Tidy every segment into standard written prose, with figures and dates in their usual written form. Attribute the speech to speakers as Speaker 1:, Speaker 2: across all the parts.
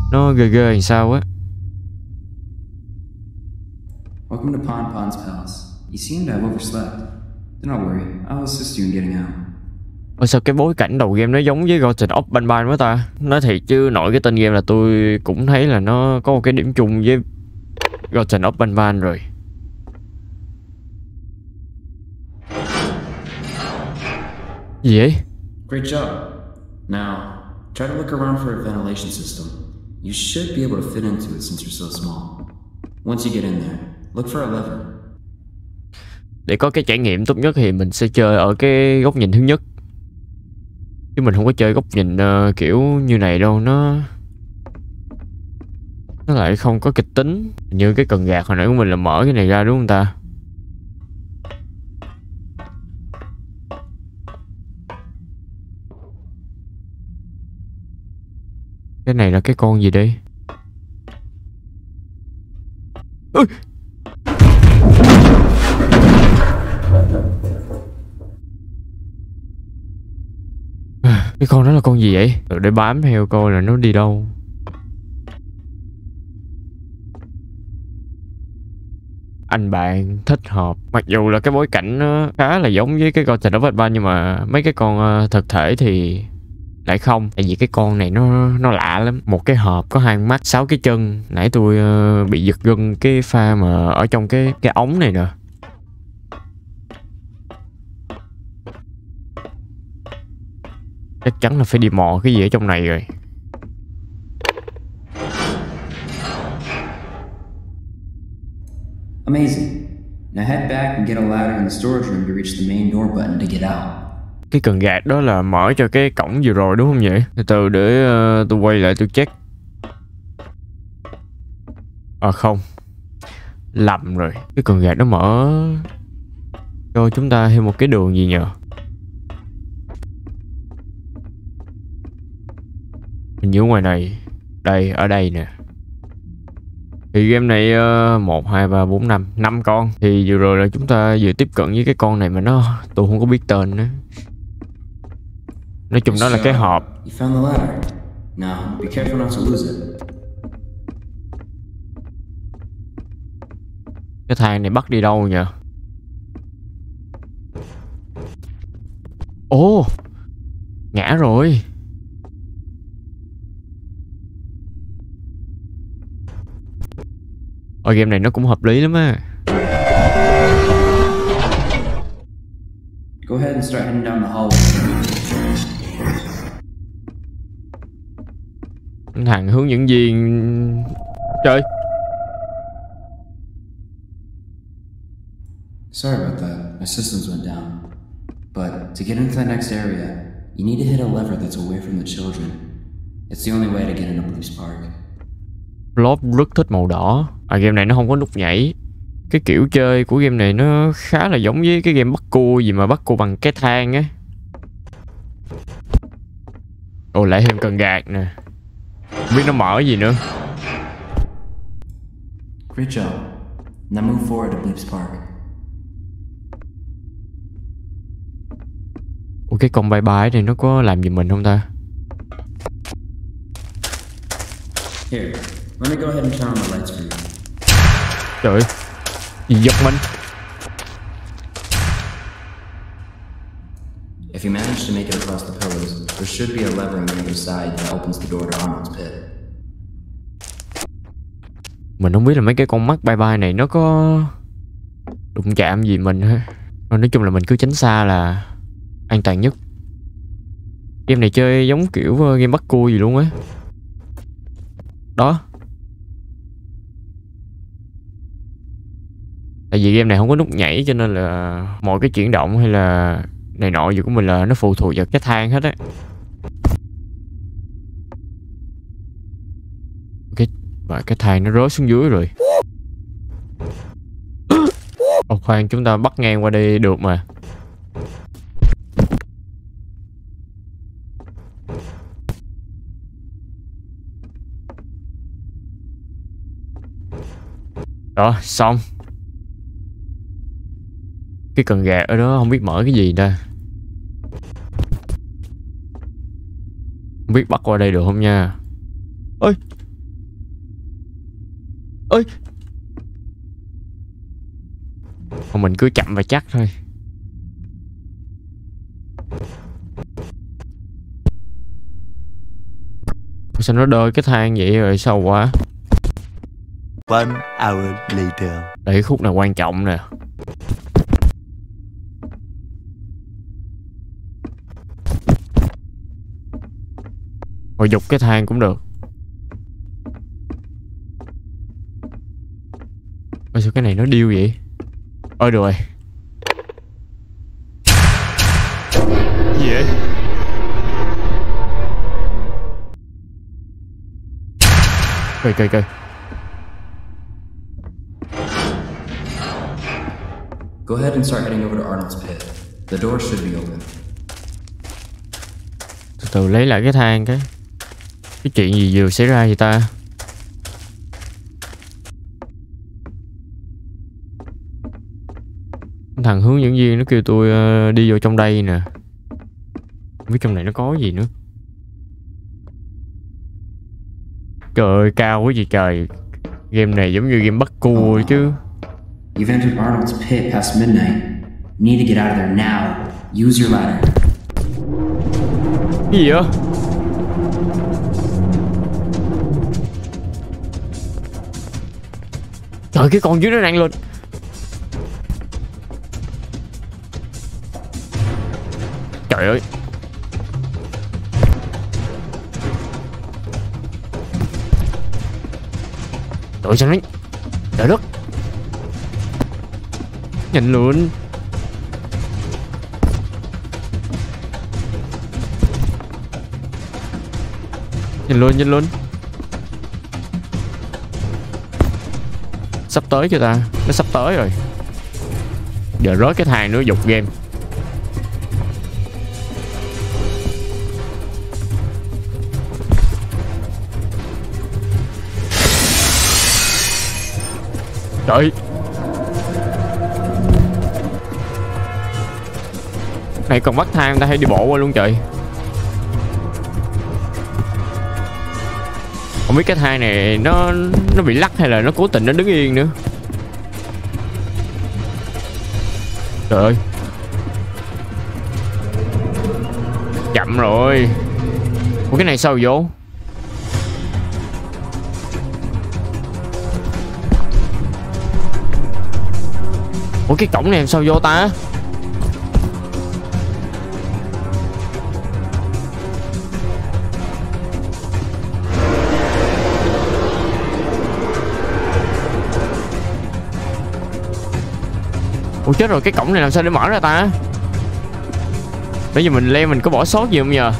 Speaker 1: nó ghê ghê làm sao á.
Speaker 2: Welcome to Pon Pon's palace. You seem to have overslept. Do not worry, I'll assist you in getting out.
Speaker 1: Ôi sao cái bối cảnh đầu game nó giống với Ghosts of Banban quá ta. Nói thiệt chứ nội cái tên game là tôi cũng thấy là nó có một cái điểm chung với Ghosts of Banban rồi. Gì vậy?
Speaker 2: Great job. Now, try to look around for a ventilation system. You should be able to fit into it since you're so small. Once you get in there, look for a lever.
Speaker 1: Để có cái trải nghiệm tốt nhất thì mình sẽ chơi ở cái góc nhìn thứ nhất. Chứ mình không có chơi góc nhìn kiểu như này đâu. Nó lại không có kịch tính. Như cái cần gạt hồi nãy của mình là mở cái này ra đúng không ta? Cái này là cái con gì đây? Ui! Cái con đó là con gì vậy? Để bám theo coi là nó đi đâu. Anh bạn thích hợp. Mặc dù là cái bối cảnh nó khá là giống với cái con Ghosts of Banban, nhưng mà mấy cái con thực thể thì lại không. Tại vì cái con này nó lạ lắm. Một cái hộp có 2 mắt, 6 cái chân. Nãy tôi bị giật gân cái pha mà ở trong cái ống này nè. Chắc chắn là phải đi mò cái gì ở trong này rồi.
Speaker 2: Amazing. Now head back and get a ladder in the storage room to reach the main door button to get out.
Speaker 1: Cái cần gạt đó là mở cho cái cổng vừa rồi đúng không vậy? Từ từ để tôi quay lại tôi check. Không, lầm rồi. Cái cần gạt đó mở cho chúng ta thêm một cái đường gì nhờ? Hình như ngoài này. Đây, ở đây nè. Thì game này 1, 2, 3, 4, 5 5 con. Thì vừa rồi là chúng ta vừa tiếp cận với cái con này mà tôi không có biết tên nữa. Nói chung đó là cái hộp.
Speaker 2: You found the ladder. Now, be careful not to lose it.
Speaker 1: Cái thang này bắt đi đâu nhỉ? Ồ, ngã rồi. Game này nó cũng hợp lý lắm á.
Speaker 2: Go ahead and start heading down the hallway.
Speaker 1: Thằng hướng dẫn viên. Trời.
Speaker 2: Sorry about that. My systems went down. But to get into the next area, you need to hit a lever that's away from the children. It's the only way to get into Blue's Park.
Speaker 1: Blob rất thích màu đỏ. Game này nó không có nút nhảy. Cái kiểu chơi của game này nó khá là giống với cái game bắt cua gì mà bắt cua bằng cái thang á. Ồ, lại thêm cần gạt nè. Không biết nó mở gì nữa.
Speaker 2: Great job. Now move forward to Blue's Park.
Speaker 1: Ủa, cái con bye bye này nó có làm gì mình không ta?
Speaker 2: Here, let me go ahead and turn on the lights for you.
Speaker 1: Trời ơi, gì giật mình?
Speaker 2: If you manage to make it across the pillars, there should be a lever on the other side that opens the door to Arnold's pit.
Speaker 1: Mình không biết là mấy cái con mắt bye bye này nó có đụng chạm gì mình ha. Nói chung là mình cứ tránh xa là an toàn nhất. Game này chơi giống kiểu game bắt cua gì luôn á. Đó. Tại vì game này không có nút nhảy cho nên là mọi cái chuyển động hay là này nọ gì của mình là nó phụ thuộc vào cái thang hết á. Và cái thang nó rớt xuống dưới rồi. Khoan, chúng ta bắt ngang qua đây được mà. Đó, xong. Cái cần gạt ở đó không biết mở cái gì ta. Không biết bắt qua đây được không nha. Ôi, ơi. Mà mình cứ chậm và chắc thôi. Sao nó đôi cái thang vậy rồi sao quá.
Speaker 3: One hour later.
Speaker 1: Để khúc này quan trọng nè. Hồi dục cái thang cũng được. Ôi sao cái này nó điêu vậy? Ôi được rồi. Gì vậy? Coi.
Speaker 2: Go ahead and start heading over to Arnold's pit. The door should be open.
Speaker 1: Từ từ lấy lại cái thang cái chuyện gì vừa xảy ra vậy ta? Thằng hướng dẫn viên nó kêu tôi đi vô trong đây nè. Không biết trong này nó có gì nữa. Trời ơi, cao quá gì trời. Game này giống như game bắt cua chứ.
Speaker 2: You've entered Arnold's pit past midnight. You need to get out of there now. Use your ladder.
Speaker 1: Cái gì vậy? Trời, cái con dưới nó đang lên. Trời ơi. Trời sao nó... Trời đất. Nhanh luôn. Nhanh luôn. Sắp tới chưa ta? Nó sắp tới rồi. Giờ rớt cái thang nữa dục game. Trời. Này còn bắt thang ta hay đi bộ qua luôn trời. Không biết cái thang này nó bị lắc hay là nó cố tình nó đứng yên nữa. Trời ơi. Chậm rồi. Ủa cái này sao vô? Ủa cái cổng này làm sao vô ta? Ủa chết rồi, cái cổng này làm sao để mở ra ta? Bây giờ mình leo mình có bỏ sót gì không nhờ?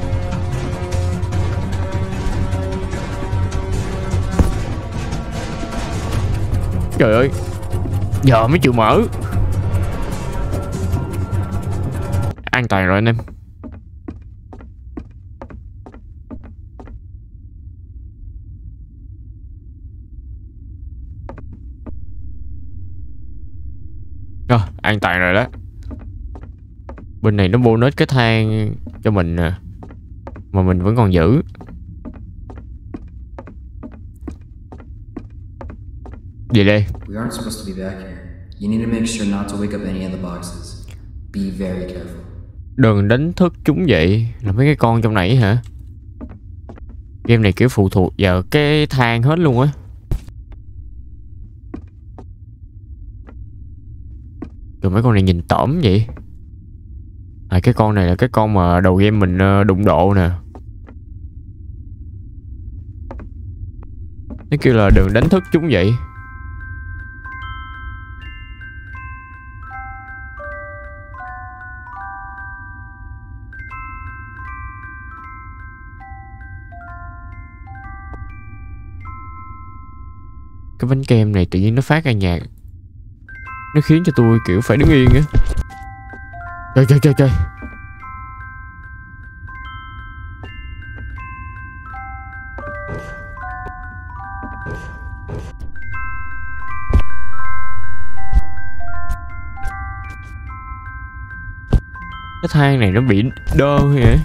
Speaker 1: Trời ơi. Giờ mới chịu mở. An toàn rồi anh em. Rồi, an toàn rồi đó. Bên này nó bonus cái thang cho mình nè. Mà mình vẫn còn giữ. Gì đây?
Speaker 2: We aren't supposed to be back here. You need to make sure not to wake up any of the boxes. Be very careful.
Speaker 1: Đừng đánh thức chúng vậy. Là mấy cái con trong này hả? Game này kiểu phụ thuộc vào cái thang hết luôn á. Rồi mấy con này nhìn tởm vậy. À cái con này là cái con mà đầu game mình đụng độ nè. Nó kêu là đừng đánh thức chúng vậy. Cái bánh kem này tự nhiên nó phát ra nhạc. Nó khiến cho tôi kiểu phải đứng yên á. Trời. Cái thang này nó bị đơ vậy.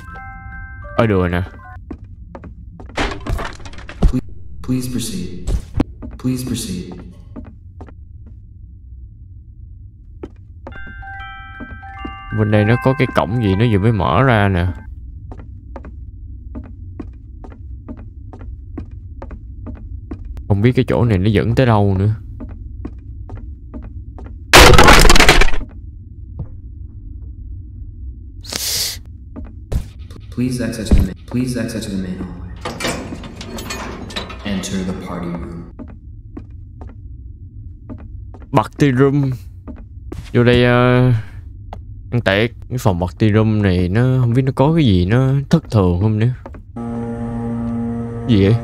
Speaker 1: Ôi đùa nè.
Speaker 2: Please proceed. Please proceed.
Speaker 1: Bên đây nó có cái cổng gì nó vừa mới mở ra nè. Không biết cái chỗ này nó dẫn tới đâu nữa.
Speaker 2: Please exit to the main hallway. Enter the party room.
Speaker 1: Party room. Vô đây ăn tiệc. Cái phòng party room này nó không biết nó có cái gì nó thất thường không nữa. Gì vậy?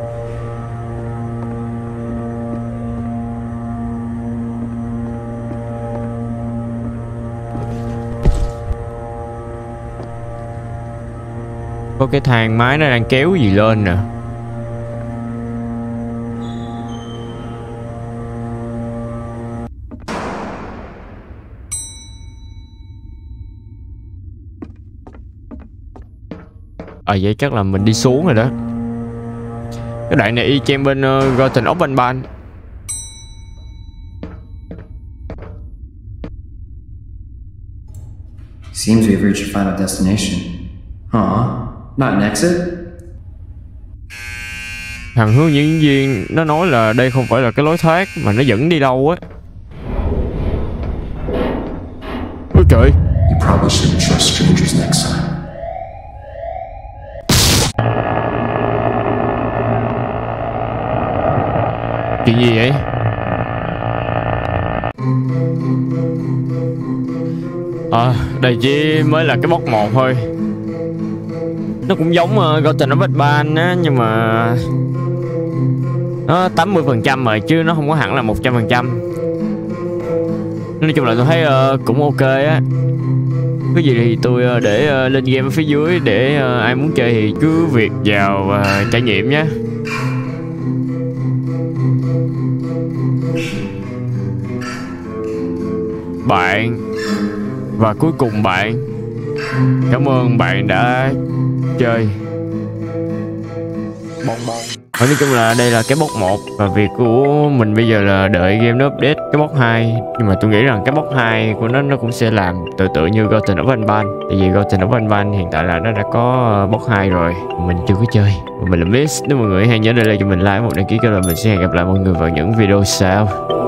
Speaker 1: Có cái thang máy nó đang kéo gì lên nè. Vậy chắc là mình đi xuống rồi đó. Cái đoạn này y chang bên Garten of Banban.
Speaker 2: Seems we've reached your final destination. Not an exit?
Speaker 1: Thằng hướng dẫn viên nó nói là đây không phải là cái lối thoát mà nó dẫn đi đâu á. Ôi trời.
Speaker 4: You probably shouldn't trust strangers next time.
Speaker 1: Chuyện gì vậy? Đây chỉ mới là cái box 1 thôi. Nó cũng giống Garten of Banban á, nhưng mà nó 80% rồi chứ nó không có hẳn là 100%. Nói chung là tôi thấy cũng ok á. Cái gì thì tôi để lên game ở phía dưới để ai muốn chơi thì cứ việc vào và trải nghiệm nhé. Bạn và cuối cùng bạn, cảm ơn bạn đã chơi. Nói chung là đây là cái box 1 và việc của mình bây giờ là đợi game nó update cái box 2. Nhưng mà tôi nghĩ rằng cái box 2 của nó cũng sẽ làm tự như Garten of Banban. Tại vì Garten of Banban hiện tại là nó đã có box 2 rồi, mình chưa có chơi. Mình là Miss, nếu mọi người hay nhớ để lại cho mình like, một đăng ký kênh là mình sẽ hẹn gặp lại mọi người vào những video sau.